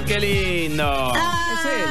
qué lindo. Es él.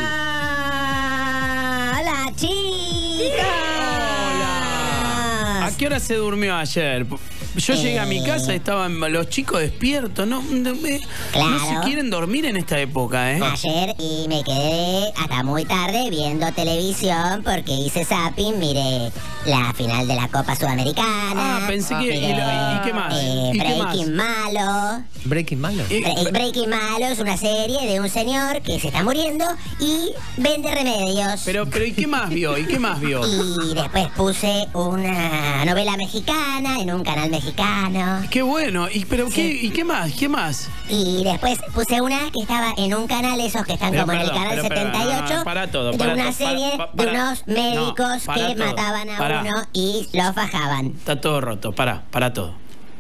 Hola, chicos. Hola. ¿A qué hora se durmió ayer? Yo llegué a mi casa y estaban los chicos despiertos. No se quieren dormir en esta época, ¿eh? Ayer y me quedé hasta muy tarde viendo televisión porque hice zapping, miré la final de la Copa Sudamericana. Pensé que... ¿Y qué más? Breaking Malo. ¿Breaking Malo? Breaking Malo es una serie de un señor que se está muriendo y vende remedios. Pero ¿y qué más vio? ¿Y qué más vio? Y después puse una novela mexicana en un canal mexicano. Qué bueno. ¿Y qué más? ¿Qué más? Y después puse una que estaba en un canal, esos que están como en el canal 78, de una serie de unos médicos que mataban a uno y los bajaban. Está todo roto. Para todo.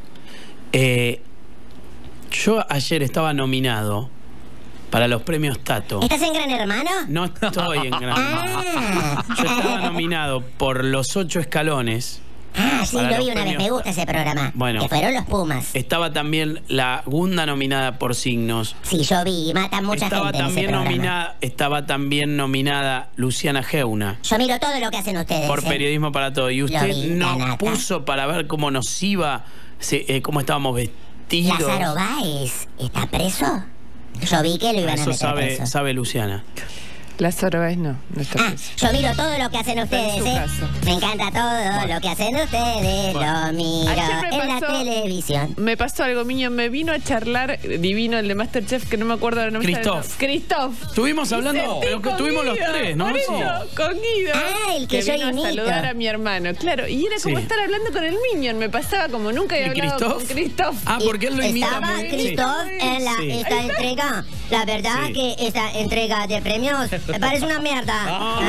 Yo ayer estaba nominado para los premios Tato. ¿Estás en Gran Hermano? No estoy en Gran Hermano. Yo estaba nominado por Los 8 Escalones. Sí, lo vi una vez, me gusta ese programa. Bueno, que fueron los Pumas. Estaba también la Gunda nominada por Signos. Sí, yo vi, matan mucha gente en ese programa. Estaba también nominada Luciana Geuna. Yo miro todo lo que hacen ustedes. Por Periodismo para Todo. Y usted nos puso para ver cómo nos iba, cómo estábamos vestidos. ¿Lázaro Báez está preso? Yo vi que lo iban a meter preso. Sabe Luciana. Lázaro Báez no está preso. Yo miro todo lo que hacen ustedes, Me encanta todo lo que hacen ustedes. Lo miro en la televisión. Me pasó algo, Miño. Me vino a charlar divino el de Masterchef, que no me acuerdo del nombre. Christoph. Estuvimos hablando, pero que tuvimos los tres, ¿no? Por eso, con Guido. El que yo vino a saludar a mi hermano. Claro, y era como estar hablando con el Minion. Me pasaba como nunca había hablado con Christoph. Porque él lo imita estaba muy bien. Christoph en esta entrega. La verdad que esta entrega de premios me parece una mierda.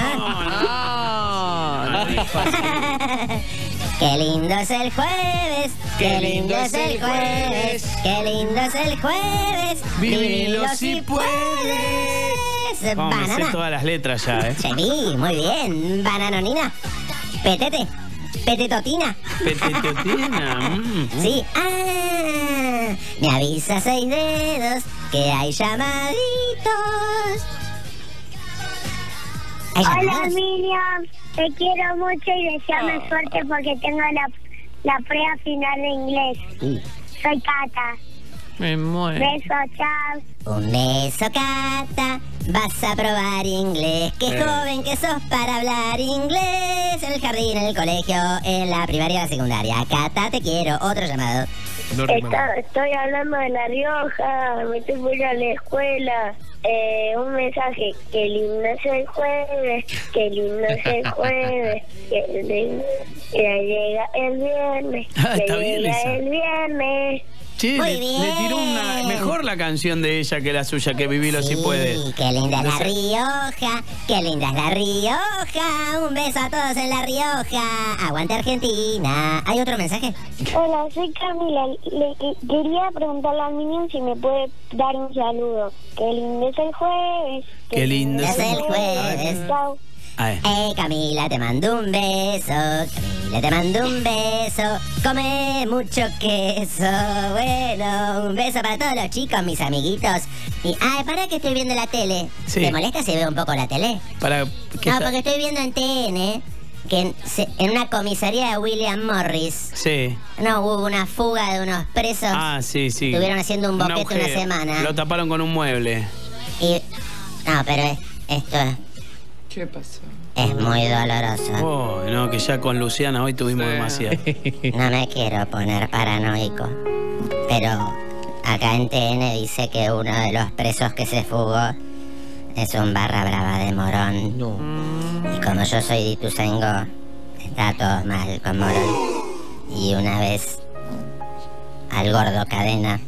Qué lindo es el jueves. Qué lindo es el jueves. Qué lindo es el jueves. Vivilo si puedes. Banana. Me sé todas las letras ya, ¿eh? Sí, muy bien. Bananonina. Petete. Petetotina. Petetotina. Sí. Me avisa 6 dedos que hay llamaditos. Hola Miriam, te quiero mucho y deseame suerte porque tengo la prueba final de inglés. Soy Cata. Me muero. Beso, chao. Un beso, Cata. Vas a probar inglés. Qué joven que sos para hablar inglés. En el jardín, en el colegio, en la primaria y la secundaria. Cata, te quiero. Otro llamado. Estoy hablando de La Rioja. Me estoy por ir a la escuela. Un mensaje. Qué lindo es el jueves. Qué lindo es el jueves. Que llega el viernes. Que llega el viernes. Sí, le tiró una mejor la canción de ella que la suya, que Vivilo si puedes. Qué linda es La Rioja, qué linda es La Rioja. Un beso a todos en La Rioja. Aguante Argentina. ¿Hay otro mensaje? Hola, soy Camila. Quería preguntarle al Minion si me puede dar un saludo. Qué lindo es el jueves. Qué lindo es el jueves. Chao. Camila, te mando un beso. Camila, te mando un beso. Come mucho queso. Bueno, un beso para todos los chicos, mis amiguitos. Y, para que estoy viendo la tele. Sí. ¿Te molesta si veo un poco la tele? Porque estoy viendo en TN que en una comisaría de William Morris. Sí. No, hubo una fuga de unos presos. Sí. Estuvieron haciendo un boquete una semana. Lo taparon con un mueble. Pero esto es... ¿Qué pasó? Es muy doloroso. No, que ya con Luciana hoy tuvimos demasiado. No me quiero poner paranoico, pero acá en TN dice que uno de los presos que se fugó es un barra brava de Morón. No. Y como yo soy de Ituzaingó, está todo mal con Morón. Y una vez al gordo Cadena,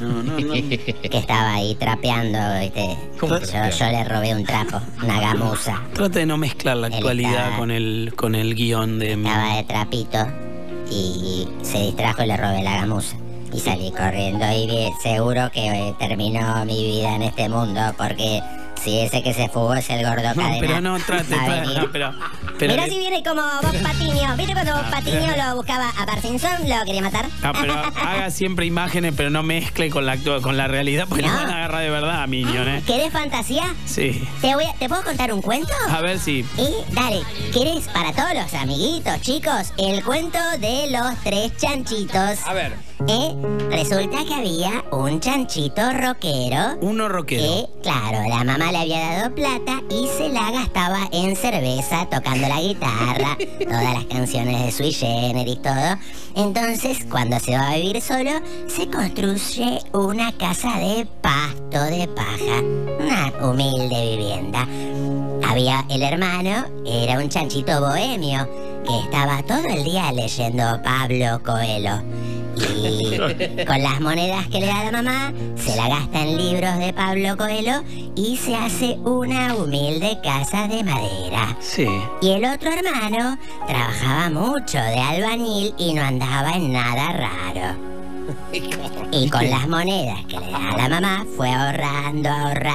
que estaba ahí trapeando, ¿viste? Yo le robé un trapo, una gamuza. Trata de no mezclar la actualidad con el guión de... Estaba de trapito y se distrajo y le robé la gamuza. Y salí corriendo y seguro que terminó mi vida en este mundo porque... Si ese que se fugó es el gordo Cadena. Pero no trate, pero mira si viene como Bob Patiño. ¿Viste cuando Bob Patiño lo buscaba a Bart Simpson? ¿Lo quería matar? Pero haga siempre imágenes, pero no mezcle con la realidad porque lo van a agarrar de verdad. nada, Minion, ¿eh? ¿Querés fantasía? Sí. ¿Te puedo contar un cuento? A ver si... Dale, ¿querés para todos los amiguitos, chicos, el cuento de los 3 chanchitos? A ver. Resulta que había un chanchito rockero. Uno rockero. Que, claro, la mamá le había dado plata y se la gastaba en cerveza, tocando la guitarra, todas las canciones de Sui Generis, todo. Entonces, cuando se va a vivir solo, se construye una casa de pasto, de paja. Una humilde vivienda. Había el hermano, era un chanchito bohemio, que estaba todo el día leyendo Pablo Coelho. Y con las monedas que le da la mamá, se la gasta en libros de Pablo Coelho y se hace una humilde casa de madera. Sí. Y el otro hermano trabajaba mucho de albañil y no andaba en nada raro. Y con las monedas que le da la mamá fue ahorrando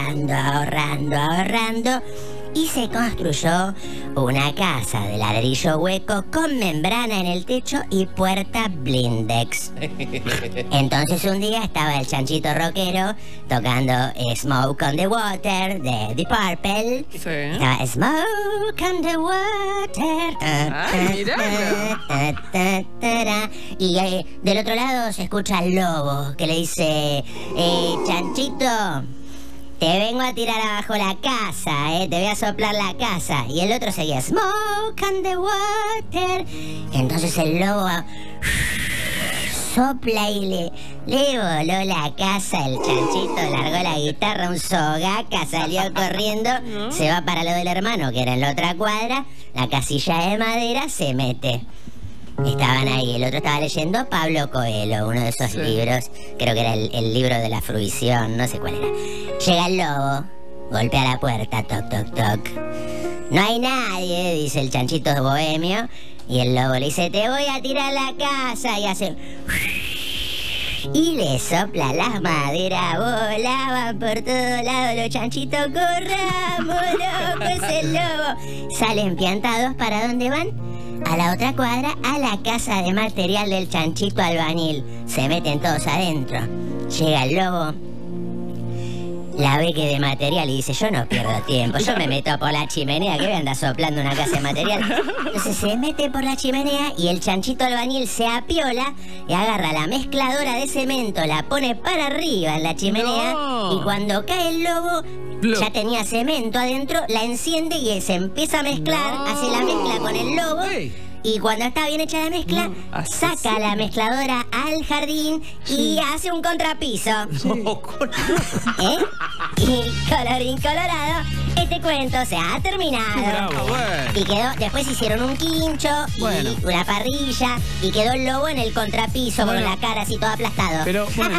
y se construyó una casa de ladrillo hueco con membrana en el techo y puerta blindex. Entonces un día estaba el chanchito rockero tocando Smoke on the Water de Deep Purple. Sí. Estaba Smoke on the Water. Ay, Y del otro lado se escucha al lobo que le dice, chanchito, te vengo a tirar abajo la casa, te voy a soplar la casa. Y el otro seguía, Smoke on the Water. Entonces el lobo sopla y le voló la casa. El chanchito largó la guitarra, un sogaca, salió corriendo. Se va para lo del hermano, que era en la otra cuadra. La casilla de madera se mete. Estaban ahí, el otro estaba leyendo Pablo Coelho, uno de esos libros, creo que era el libro de la fruición, no sé cuál era. Llega el lobo, golpea la puerta, toc, toc, toc. No hay nadie, dice el chanchito bohemio, y el lobo le dice, te voy a tirar la casa, y hace... Y le sopla las maderas, volaban por todos lados los chanchitos, corramos, locos, el lobo. Salen piantados, ¿para dónde van? A la otra cuadra, a la casa de material del chanchito albañil. Se meten todos adentro. Llega el lobo, la ve que de material y dice, yo no pierdo tiempo, yo me meto por la chimenea, que voy a andar soplando una casa de material. Entonces se mete por la chimenea y el chanchito albañil se apiola y agarra la mezcladora de cemento, la pone para arriba en la chimenea y cuando cae el lobo, ya tenía cemento adentro, la enciende y se empieza a mezclar, hace la mezcla con el lobo. Y cuando está bien hecha la mezcla, saca la mezcladora al jardín y hace un contrapiso. Y colorín colorado, este cuento se ha terminado. Y quedó, después hicieron un quincho y una parrilla y quedó el lobo en el contrapiso con la cara así todo aplastado. Pero bueno.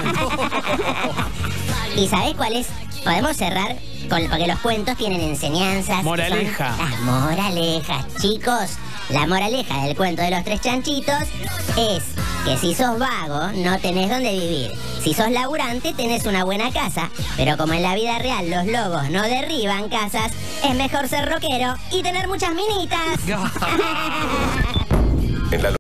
¿Y sabés cuál es? Podemos cerrar porque los cuentos tienen enseñanzas. Moraleja. Las moralejas, chicos. La moraleja del cuento de los 3 chanchitos es que si sos vago, no tenés dónde vivir. Si sos laburante, tenés una buena casa. Pero como en la vida real los lobos no derriban casas, es mejor ser rockero y tener muchas minitas.